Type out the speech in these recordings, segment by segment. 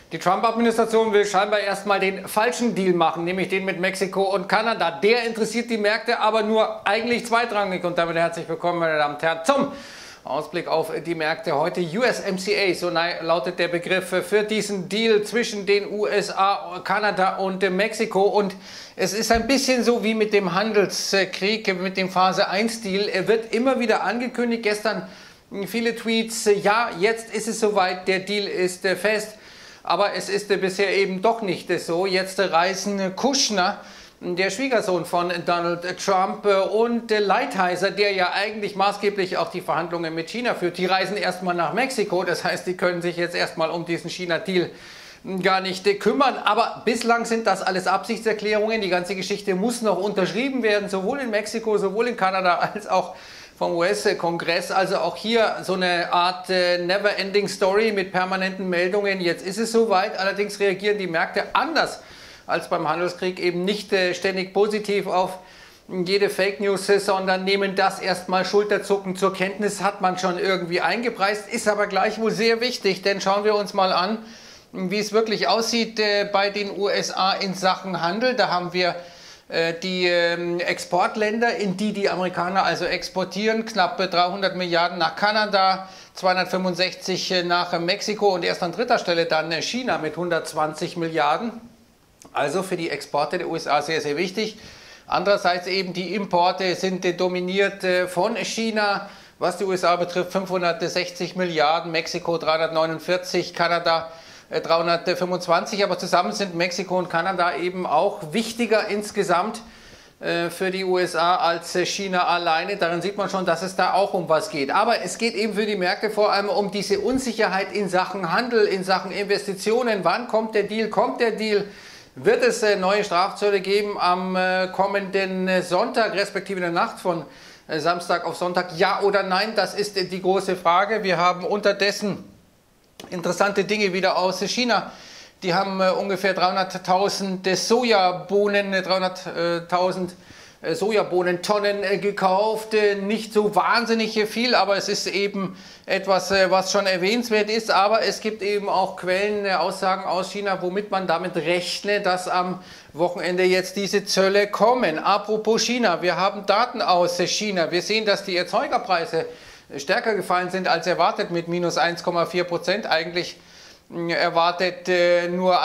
Die Trump-Administration will scheinbar erstmal den falschen Deal machen, nämlich den mit Mexiko und Kanada. Der interessiert die Märkte aber nur eigentlich zweitrangig. Und damit herzlich willkommen, meine Damen und Herren, zum Ausblick auf die Märkte heute. USMCA, so lautet der Begriff für diesen Deal zwischen den USA, Kanada und Mexiko. Und es ist ein bisschen so wie mit dem Handelskrieg, mit dem Phase 1 Deal. Er wird immer wieder angekündigt. Gestern viele Tweets, ja, jetzt ist es soweit, der Deal ist fest. Aber es ist bisher eben doch nicht so. Jetzt reisen Kushner, der Schwiegersohn von Donald Trump, und Lighthizer, der ja eigentlich maßgeblich auch die Verhandlungen mit China führt, die reisen erstmal nach Mexiko. Das heißt, die können sich jetzt erstmal um diesen China-Deal gar nicht kümmern. Aber bislang sind das alles Absichtserklärungen. Die ganze Geschichte muss noch unterschrieben werden, sowohl in Mexiko, sowohl in Kanada als auch vom US-Kongress. Also auch hier so eine Art Never-Ending Story mit permanenten Meldungen. Jetzt ist es soweit. Allerdings reagieren die Märkte anders als beim Handelskrieg, eben nicht ständig positiv auf jede Fake News, sondern nehmen das erstmal schulterzuckend zur Kenntnis, hat man schon irgendwie eingepreist, ist aber gleichwohl sehr wichtig, denn schauen wir uns mal an, wie es wirklich aussieht bei den USA in Sachen Handel. Da haben wir die Exportländer, in die Amerikaner also exportieren, knapp 300 Milliarden nach Kanada, 265 nach Mexiko und erst an dritter Stelle dann China mit 120 Milliarden. Also für die Exporte der USA sehr, sehr wichtig. Andererseits eben die Importe sind dominiert von China, was die USA betrifft 560 Milliarden, Mexiko 349, Kanada 325, aber zusammen sind Mexiko und Kanada eben auch wichtiger insgesamt für die USA als China alleine. Darin sieht man schon, dass es da auch um was geht. Aber es geht eben für die Märkte vor allem um diese Unsicherheit in Sachen Handel, in Sachen Investitionen. Wann kommt der Deal? Kommt der Deal? Wird es neue Strafzölle geben am kommenden Sonntag, respektive in der Nacht von Samstag auf Sonntag? Ja oder nein? Das ist die große Frage. Wir haben unterdessen interessante Dinge wieder aus China. Die haben ungefähr 300.000 Sojabohnen, 300.000 Sojabohnentonnen gekauft. Nicht so wahnsinnig viel, aber es ist eben etwas, was schon erwähnenswert ist. Aber es gibt eben auch Quellen, Aussagen aus China, womit man damit rechnet, dass am Wochenende jetzt diese Zölle kommen. Apropos China, wir haben Daten aus China. Wir sehen, dass die Erzeugerpreise stärker gefallen sind als erwartet mit minus 1,4%. Eigentlich erwartet nur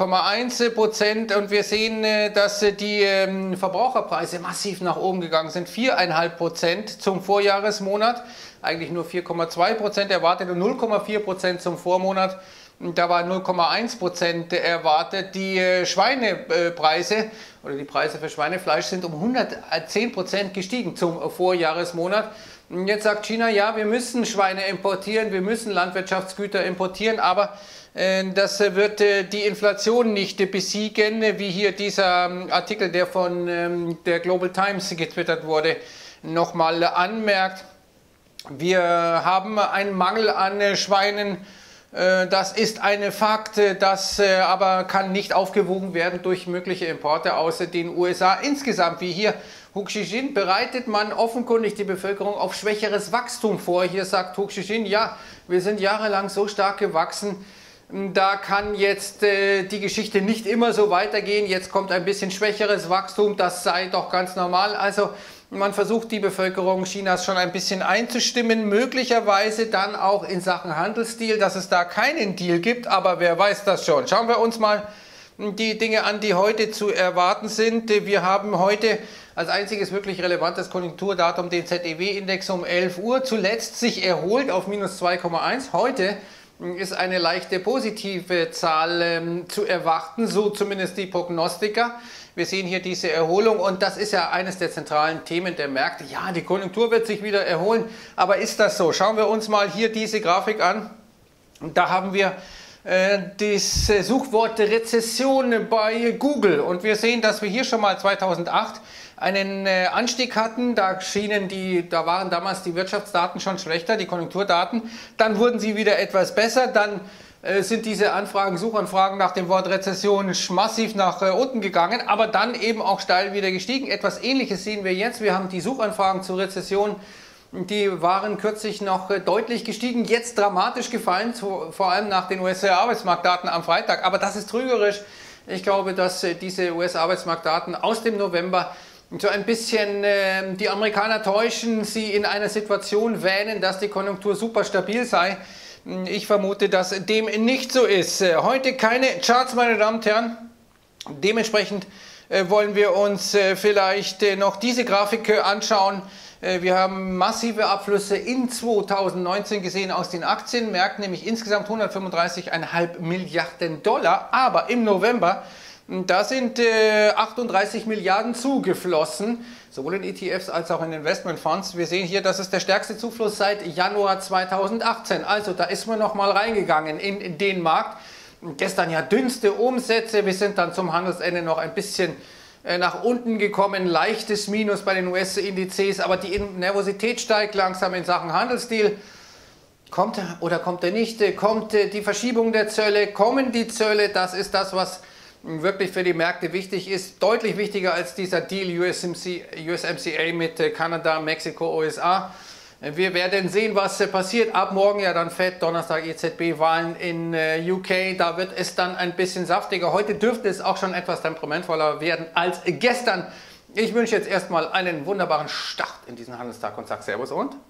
1,1%, und wir sehen, dass die Verbraucherpreise massiv nach oben gegangen sind. 4,5% zum Vorjahresmonat, eigentlich nur 4,2% erwartet, und 0,4% zum Vormonat. Da war 0,1% erwartet. Die Schweinepreise oder die Preise für Schweinefleisch sind um 110% gestiegen zum Vorjahresmonat. Jetzt sagt China, ja, wir müssen Schweine importieren, wir müssen Landwirtschaftsgüter importieren, aber das wird die Inflation nicht besiegen, wie hier dieser Artikel, der von der Global Times getwittert wurde, nochmal anmerkt. Wir haben einen Mangel an Schweinen. Das ist ein Fakt, das aber kann nicht aufgewogen werden durch mögliche Importe aus den USA. Insgesamt, wie hier Hu Xijin, bereitet man offenkundig die Bevölkerung auf schwächeres Wachstum vor. Hier sagt Hu Xijin, ja, wir sind jahrelang so stark gewachsen, da kann jetzt die Geschichte nicht immer so weitergehen. Jetzt kommt ein bisschen schwächeres Wachstum, das sei doch ganz normal. Also man versucht die Bevölkerung Chinas schon ein bisschen einzustimmen, möglicherweise dann auch in Sachen Handelsdeal, dass es da keinen Deal gibt, aber wer weiß das schon. Schauen wir uns mal die Dinge an, die heute zu erwarten sind. Wir haben heute als einziges wirklich relevantes Konjunkturdatum den ZEW-Index um 11 Uhr, zuletzt sich erholt auf minus 2,1. Heute ist eine leichte positive Zahl zu erwarten, so zumindest die Prognostiker. Wir sehen hier diese Erholung, und das ist ja eines der zentralen Themen der Märkte. Ja, die Konjunktur wird sich wieder erholen, aber ist das so? Schauen wir uns mal hier diese Grafik an. Da haben wir das Suchwort Rezession bei Google, und wir sehen, dass wir hier schon mal 2008 einen Anstieg hatten. Da waren damals die Wirtschaftsdaten schon schlechter, die Konjunkturdaten. Dann wurden sie wieder etwas besser. Dann sind diese Suchanfragen nach dem Wort Rezession massiv nach unten gegangen, aber dann eben auch steil wieder gestiegen. Etwas Ähnliches sehen wir jetzt. Wir haben die Suchanfragen zur Rezession Die waren kürzlich noch deutlich gestiegen, jetzt dramatisch gefallen, vor allem nach den US-Arbeitsmarktdaten am Freitag. Aber das ist trügerisch. Ich glaube, dass diese US-Arbeitsmarktdaten aus dem November so ein bisschen die Amerikaner täuschen, sie in einer Situation wähnen, dass die Konjunktur super stabil sei. Ich vermute, dass dem nicht so ist. Heute keine Charts, meine Damen und Herren. Dementsprechend wollen wir uns vielleicht noch diese Grafik anschauen. Wir haben massive Abflüsse in 2019 gesehen aus den Aktienmärkten, nämlich insgesamt 135,5 Milliarden Dollar. Aber im November, da sind 38 Milliarden zugeflossen, sowohl in ETFs als auch in Investmentfonds. Wir sehen hier, das ist der stärkste Zufluss seit Januar 2018. Also da ist man noch mal reingegangen in den Markt. Gestern ja dünnste Umsätze. Wir sind dann zum Handelsende noch ein bisschen nach unten gekommen, leichtes Minus bei den US-Indizes, aber die Nervosität steigt langsam in Sachen Handelsdeal. Kommt er oder kommt er nicht? Kommt die Verschiebung der Zölle? Kommen die Zölle? Das ist das, was wirklich für die Märkte wichtig ist. Deutlich wichtiger als dieser Deal USMCA mit Kanada, Mexiko, USA. Wir werden sehen, was passiert. Ab morgen ja dann Fed, Donnerstag EZB-Wahlen in UK. Da wird es dann ein bisschen saftiger. Heute dürfte es auch schon etwas temperamentvoller werden als gestern. Ich wünsche jetzt erstmal einen wunderbaren Start in diesen Handelstag und sage Servus und